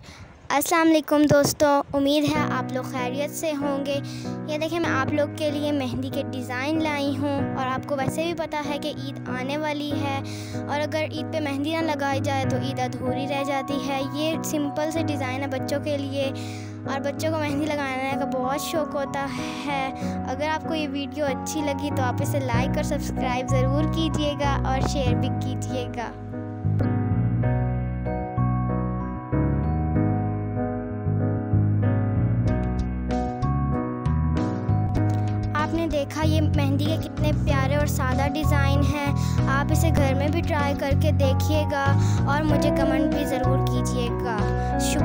अस्सलाम वालेकुम दोस्तों, उम्मीद है आप लोग खैरियत से होंगे। ये देखिए मैं आप लोग के लिए मेहंदी के डिज़ाइन लाई हूँ। और आपको वैसे भी पता है कि ईद आने वाली है और अगर ईद पे मेहंदी ना लगाई जाए तो ईद अधूरी रह जाती है। ये सिंपल से डिज़ाइन है बच्चों के लिए और बच्चों को मेहंदी लगाने का बहुत शौक़ होता है। अगर आपको ये वीडियो अच्छी लगी तो आप इसे लाइक और सब्सक्राइब ज़रूर कीजिएगा और शेयर भी कीजिएगा। आपने देखा ये मेहंदी के कितने प्यारे और सादा डिज़ाइन हैं। आप इसे घर में भी ट्राई करके देखिएगा और मुझे कमेंट भी ज़रूर कीजिएगा।